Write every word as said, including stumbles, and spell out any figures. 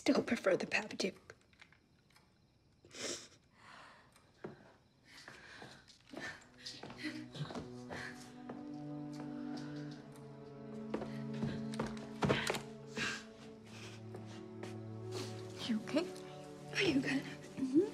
still prefer the Babadook. You okay? Are you good? Mm-hmm.